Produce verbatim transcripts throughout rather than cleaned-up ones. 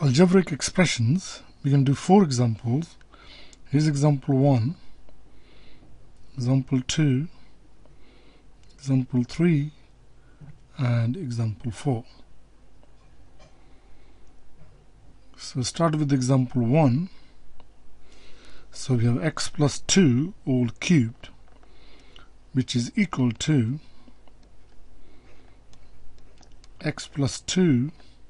algebraic expressions, we can do four examples. Here's example one, example two, example three, and example four. So start with example one. So we have x plus two all cubed, which is equal to x plus two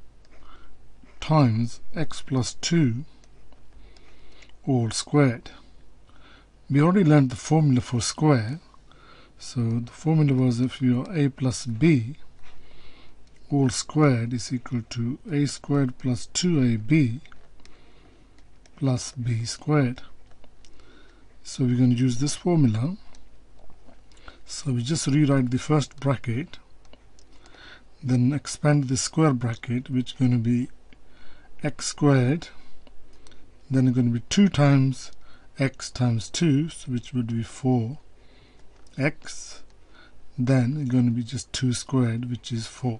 times x plus two all squared. We already learned the formula for square. So the formula was, if you are a plus b all squared is equal to a squared plus two a b plus b squared. So we're going to use this formula. So we just rewrite the first bracket, then expand the square bracket, which is going to be x squared, then it's going to be two times x times two, so which would be four x, then it's going to be just two squared, which is four.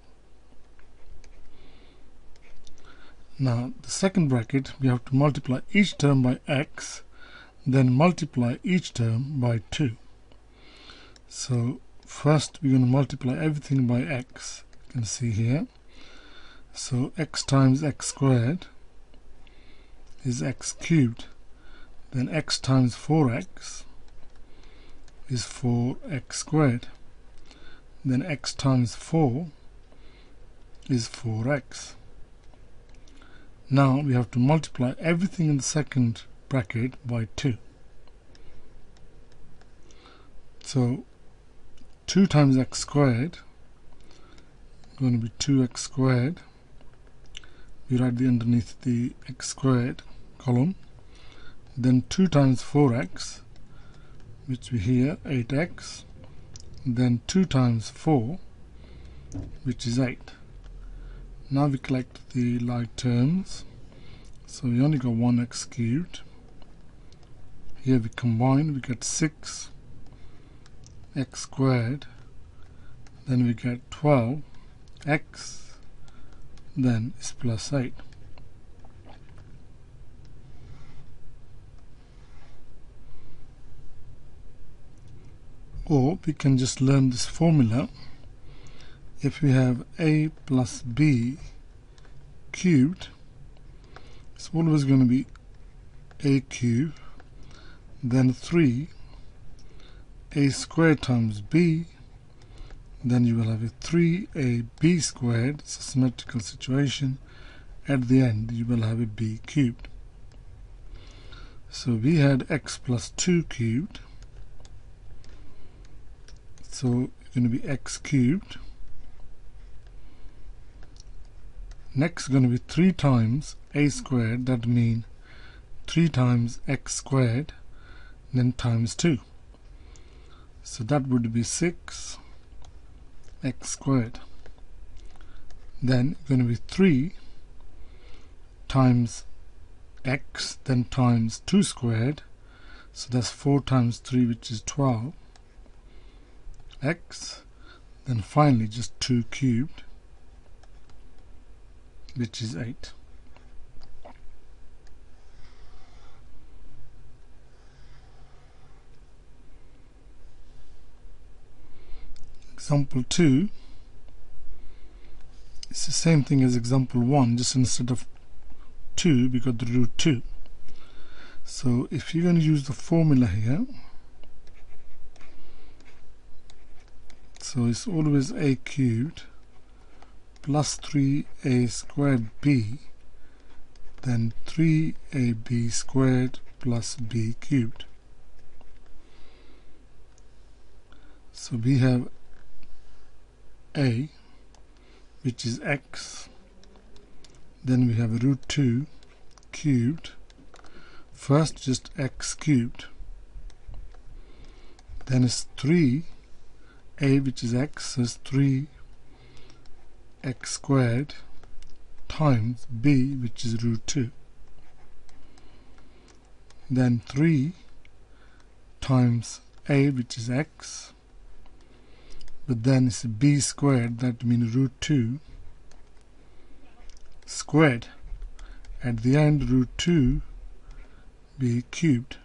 Now the second bracket, we have to multiply each term by x, then multiply each term by two. So first we're going to multiply everything by x. You can see here. So x times x squared is x cubed. Then x times four x is four x squared. Then x times four is four x. Now we have to multiply everything in the second bracket by two. So two times x squared is going to be two x squared. We write the underneath the x squared column. Then two times four x, which we here eight x. Then two times four, which is eight. Now we collect the like terms. So we only got one x cubed. Here we combine, we get six x squared. Then we get twelve x, then is plus eight. Or we can just learn this formula. If we have a plus b cubed, it's always going to be a cubed, then three a squared times b, then you will have a three a b squared. It's a symmetrical situation. At the end you will have a b cubed. So we had x plus two cubed, so it's going to be x cubed. Next is going to be three times a squared, that means three times x squared, then times two. So that would be six x squared. Then it's going to be three times x, then times two squared. So that's four times three, which is twelve x. Then finally just two cubed, which is eight. Example two, it's the same thing as example one, just instead of two we got the root two. So if you're going to use the formula here, so it's always a cubed plus three a squared b, then three a b squared plus b cubed. So we have a, which is x, then we have root two cubed, first just x cubed, then it's three a, which is x, so it's three x squared times b, which is root two, then three times a, which is x, but then it's b squared, that means root two squared. at the end root two b cubed.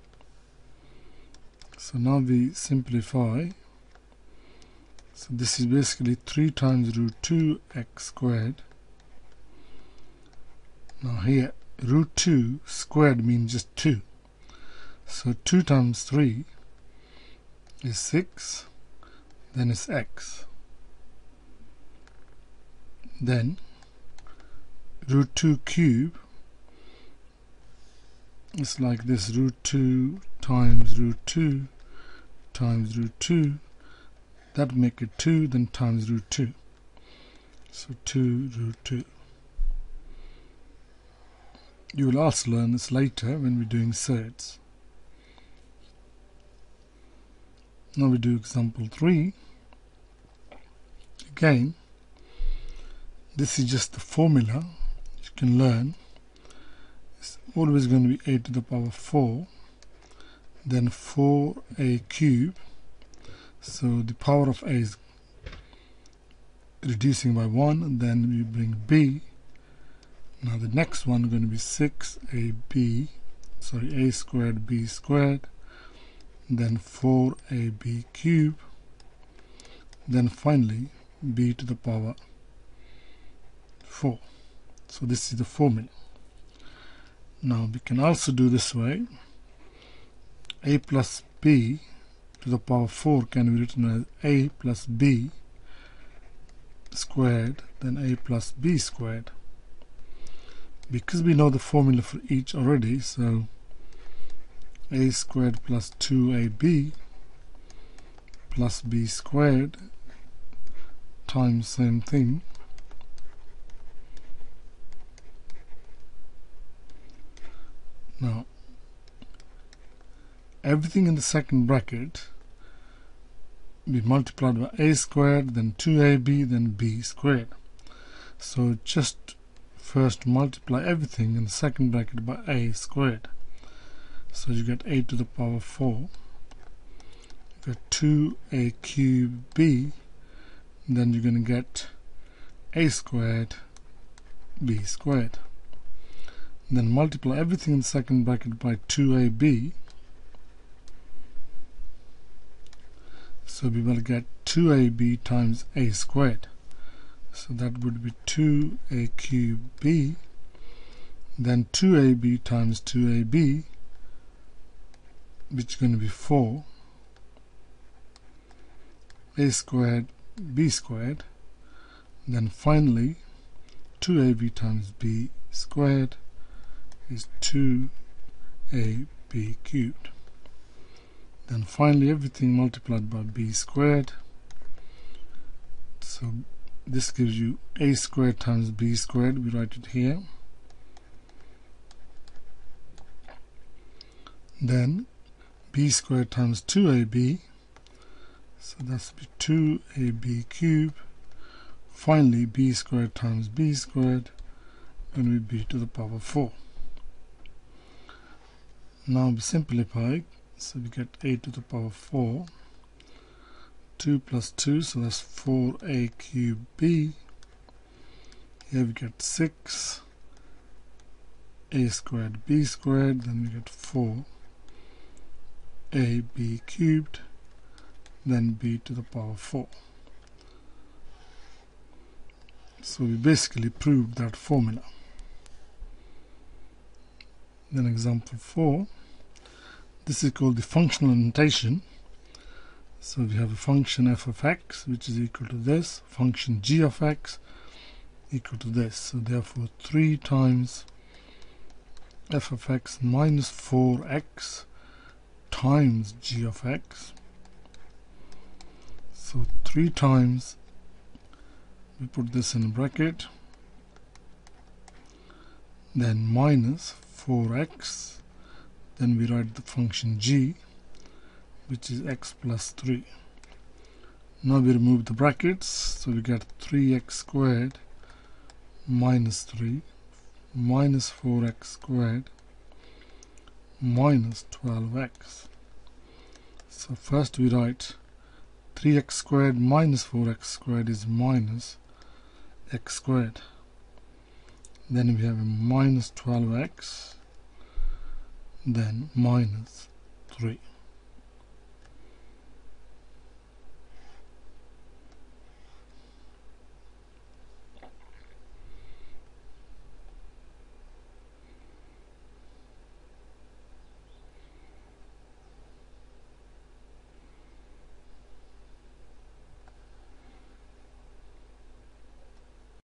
So now we simplify. So this is basically three times root two x squared. Now here root two squared means just two. So two times three is six, then it's x. Then root two cube is like this, root two times root two times root two, that make it two, then times root two. So two root two. You will also learn this later when we're doing surds. Now we do example three. Again, this is just the formula you can learn. It's always going to be a to the power four, then four a cubed. So the power of a is reducing by one, and then we bring b. Now the next one is going to be six a b, sorry, a squared b squared, then four a b cubed, then finally b to the power four. So this is the formula. Now we can also do this way. A plus b to the power four can be written as a plus b squared, then a plus b squared. Because we know the formula for each already, so a squared plus two a b plus b squared times same thing now everything in the second bracket be multiplied by a squared, then two a b, then b squared. So just first multiply everything in the second bracket by a squared. So you get a to the power four, you get two a cubed b, then you're going to get a squared b squared. Then multiply everything in the second bracket by two a b, so we will get two a b times a squared. So that would be two a cubed b, then two a b times two a b, which is going to be four a squared b squared, then finally two a b times b squared is two a b cubed. Then finally everything multiplied by b squared. So this gives you a squared times b squared, we write it here. Then b squared times two a b, so that's two a b cubed. Finally b squared times b squared, and we b to the power four. Now we simplify, so we get a to the power four, two plus two, so that's four a cubed b. Here we get six a squared b squared, then we get four a b cubed, then b to the power four. So we basically proved that formula. Then example four, this is called the functional notation. So we have a function f of x which is equal to this, function g of x equal to this. So therefore three times f of x minus four x times g of x. So three times, we put this in a bracket, then minus four x, then we write the function g, which is x plus three. Now we remove the brackets, so we get three x squared minus three minus four x squared minus twelve x. So first we write three x squared minus four x squared is minus x squared. then we have a minus twelve x, then minus three.